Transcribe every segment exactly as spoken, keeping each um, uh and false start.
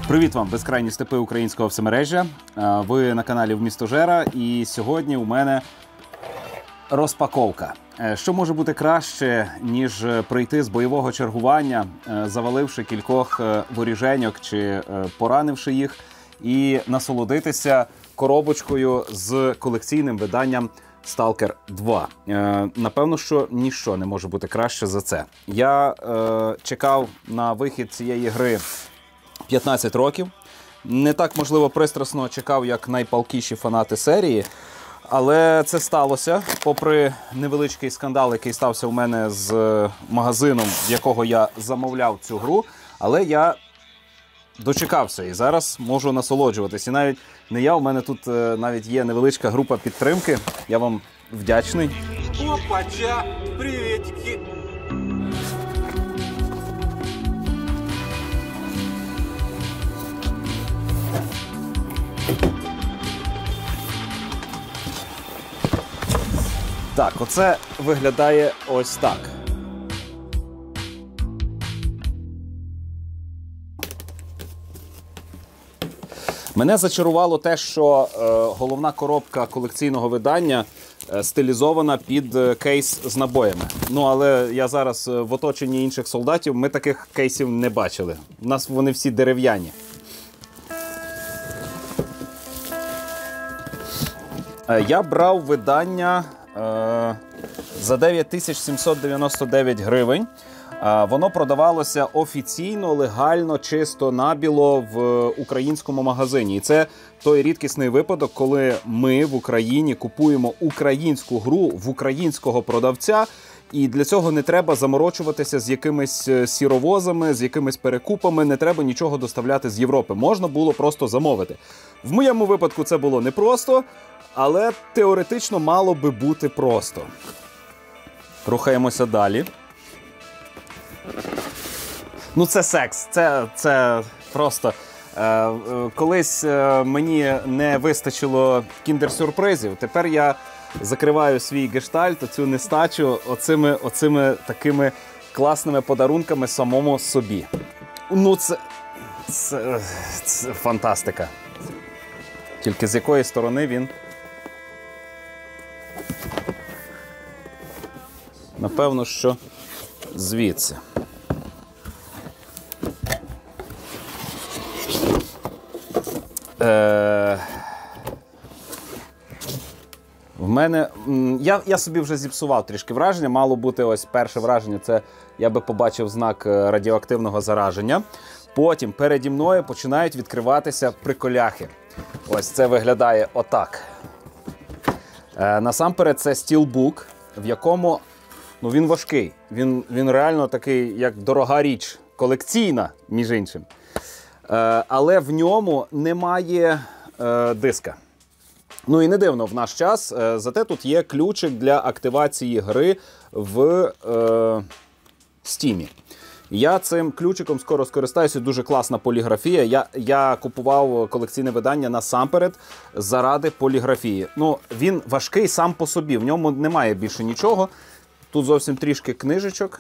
Привіт вам, безкрайні степи українського всемережжя. Ви на каналі Вмістожера, і сьогодні у мене розпаковка. Що може бути краще, ніж прийти з бойового чергування, заваливши кількох воріженьок чи поранивши їх, і насолодитися коробочкою з колекційним виданням Сталкер два. Е, напевно, що ніщо не може бути краще за це. Я е, чекав на вихід цієї гри п'ятнадцять років. Не так, можливо, пристрасно чекав, як найпалкіші фанати серії. Але це сталося, попри невеличкий скандал, який стався у мене з магазином, в якого я замовляв цю гру. Але я дочекався і зараз можу насолоджуватись. І навіть не я, у мене тут навіть є невеличка група підтримки. Я вам вдячний. Опача, привітики. Так, оце виглядає ось так. Мене зачарувало те, що е, головна коробка колекційного видання е, стилізована під е, кейс з набоями. Ну, але я зараз в оточенні інших солдатів, ми таких кейсів не бачили. У нас вони всі дерев'яні. Е, я брав видання е, за дев'ять тисяч сімсот дев'яносто дев'ять гривень. Воно продавалося офіційно, легально, чисто, набіло в українському магазині. І це той рідкісний випадок, коли ми в Україні купуємо українську гру в українського продавця, і для цього не треба заморочуватися з якимись сіровозами, з якимись перекупами, не треба нічого доставляти з Європи. Можна було просто замовити. В моєму випадку це було непросто, але теоретично мало би бути просто. Рухаємося далі. Ну, це секс, це, це просто... Е, колись е, мені не вистачило кіндер-сюрпризів, тепер я закриваю свій гештальт, цю нестачу, оцими, оцими такими класними подарунками самому собі. Ну, це, це, це фантастика. Тільки з якої сторони він... Напевно, що звідси. Е... В мене... Я, я собі вже зіпсував трішки враження. Мало бути ось перше враження, це я би побачив знак радіоактивного зараження. Потім переді мною починають відкриватися приколяхи. Ось це виглядає отак. Е, насамперед це стілбук, в якому... Ну, він важкий. Він, він реально такий, як дорога річ. Колекційна, між іншим. Е, але в ньому немає е, диска. Ну і не дивно в наш час. Е, зате тут є ключик для активації гри в е, Стімі. Я цим ключиком скоро скористаюся. Дуже класна поліграфія. Я, я купував колекційне видання насамперед заради поліграфії. Ну, він важкий сам по собі. В ньому немає більше нічого. Тут зовсім трішки книжечок.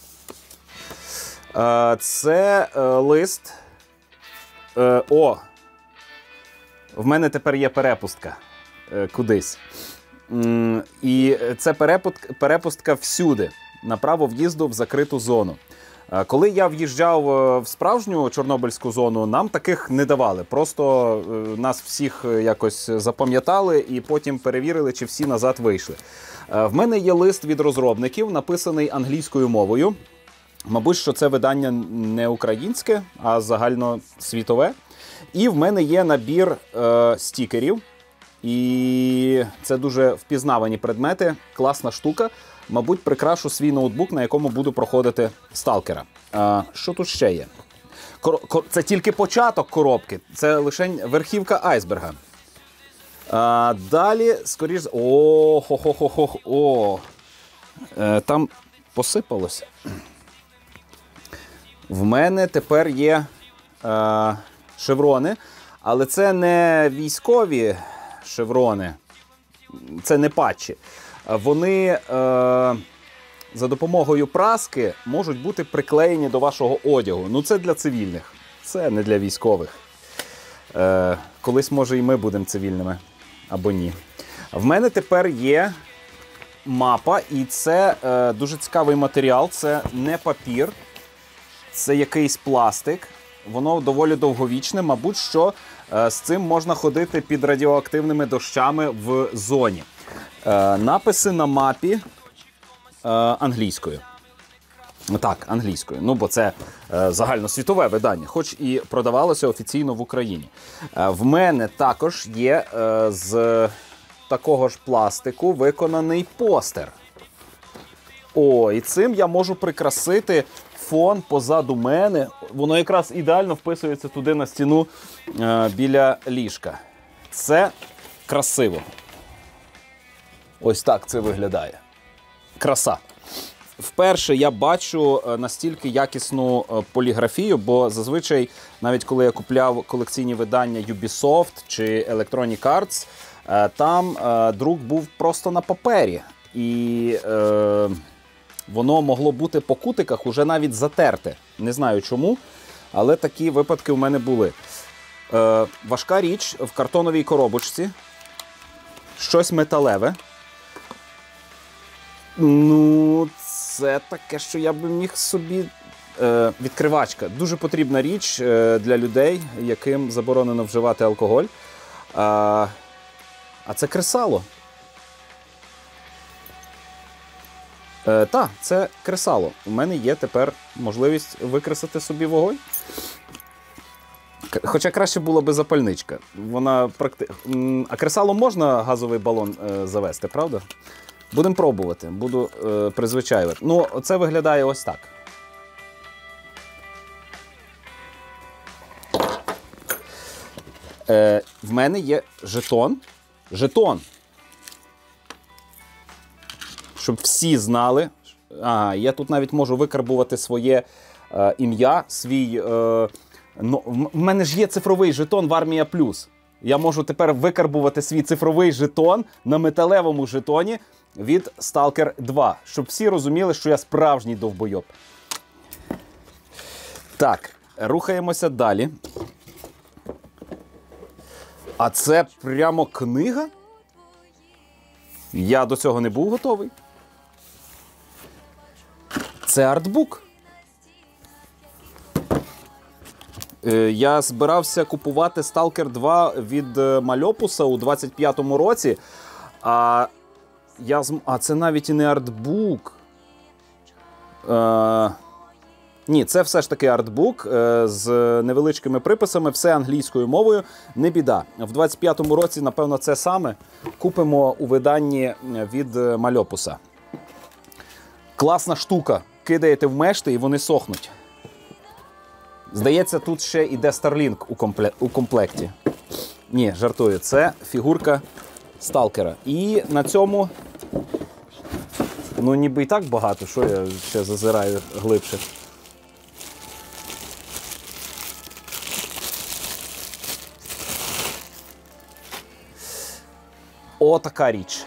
Е, це е, лист. О, в мене тепер є перепустка кудись. І це перепустка всюди, на право в'їзду в закриту зону. Коли я в'їжджав в справжню Чорнобильську зону, нам таких не давали. Просто нас всіх якось запам'ятали і потім перевірили, чи всі назад вийшли. В мене є лист від розробників, написаний англійською мовою. Мабуть, що це видання не українське, а загальносвітове. І в мене є набір е, стікерів. І це дуже впізнавані предмети, класна штука. Мабуть, прикрашу свій ноутбук, на якому буду проходити сталкера. Е, що тут ще є? Кор кор це тільки початок коробки, це лише верхівка айсберга. Е, далі, скоріш... О, хо-хо-хо-хо, о. Е, там посипалося. В мене тепер є е, шеврони, але це не військові шеврони, це не патчі. Вони е, за допомогою праски можуть бути приклеєні до вашого одягу. Ну це для цивільних. Це не для військових. Е, колись, може, і ми будемо цивільними, або ні. В мене тепер є мапа, і це е, дуже цікавий матеріал. Це не папір, це якийсь пластик. Воно доволі довговічне, мабуть, що е, з цим можна ходити під радіоактивними дощами в зоні. Е, написи на мапі е, англійською. Так, англійською. Ну, бо це е, загальносвітове видання, хоч і продавалося офіційно в Україні. Е, в мене також є е, з такого ж пластику виконаний постер. О, і цим я можу прикрасити фон позаду мене. Воно якраз ідеально вписується туди на стіну е, біля ліжка. Це красиво. Ось так це виглядає. Краса. Вперше я бачу настільки якісну поліграфію, бо зазвичай, навіть коли я купляв колекційні видання Ubisoft чи Electronic Arts, там друк був просто на папері. І е, воно могло бути по кутиках уже навіть затерте. Не знаю чому, але такі випадки у мене були. Е, важка річ в картоновій коробочці. Щось металеве. Ну, це таке, що я би міг собі... Е, відкривачка. Дуже потрібна річ е, для людей, яким заборонено вживати алкоголь. А, а це кресало. Е, так, це кресало. У мене є тепер можливість викресати собі вогонь. Хоча краще було би запальничка. Вона практи... А кресало можна газовий балон е, завести, правда? Будемо пробувати, буду е, призвичаювати. Ну, це виглядає ось так. Е, в мене є жетон. Жетон. Щоб всі знали. Ага, я тут навіть можу викарбувати своє е, ім'я, свій... Е, ну, в мене ж є цифровий жетон в Армія Плюс. Я можу тепер викарбувати свій цифровий жетон на металевому жетоні від Сталкер два, щоб всі розуміли, що я справжній довбойоб. Так, рухаємося далі. А це прямо книга? Я до цього не був готовий. Це артбук. Я збирався купувати Сталкер два від Мальопуса у двадцять п'ятому році, а я зм... а це навіть і не артбук. Е... Ні, це все ж таки артбук е... з невеличкими приписами, все англійською мовою, не біда. В двадцять п'ятому році, напевно, це саме купимо у виданні від Мальопуса. Класна штука. Кидаєте в мешти і вони сохнуть. Здається, тут ще йде Starlink у, компле... у комплекті. Ні, жартую, це фігурка Сталкера. І на цьому, ну ніби і так багато, що я ще зазираю глибше. О, така річ.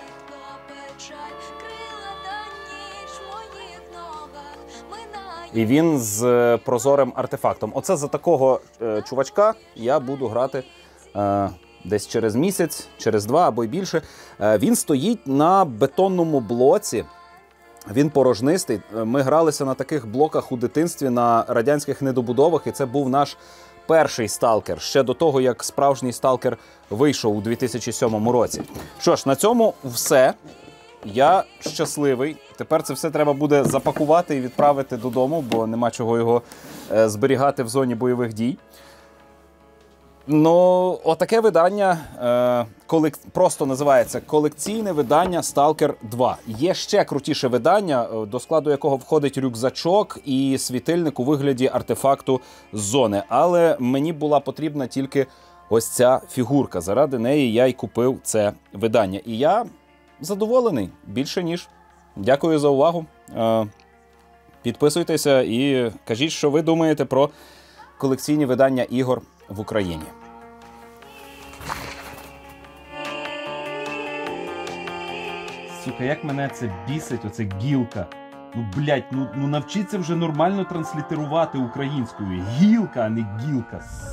І він з прозорим артефактом. Оце за такого е, чувачка я буду грати е, десь через місяць, через два або й більше. Е, він стоїть на бетонному блоці. Він порожнистий. Ми гралися на таких блоках у дитинстві, на радянських недобудовах, і це був наш перший сталкер, ще до того, як справжній сталкер вийшов у дві тисячі сьомому році. Що ж, на цьому все. Я щасливий. Тепер це все треба буде запакувати і відправити додому, бо нема чого його е, зберігати в зоні бойових дій. Ну, отаке видання е, колек... просто називається колекційне видання Сталкер два. Є ще крутіше видання, до складу якого входить рюкзачок і світильник у вигляді артефакту з зони. Але мені була потрібна тільки ось ця фігурка. Заради неї я й купив це видання. І я задоволений більше ніж. Дякую за увагу. Е, підписуйтеся і кажіть, що ви думаєте про колекційні видання ігор в Україні. Сука, як мене це бісить, оце гілка. Ну, блядь, ну, ну навчіться вже нормально транслітерувати українською. Гілка, а не гілка.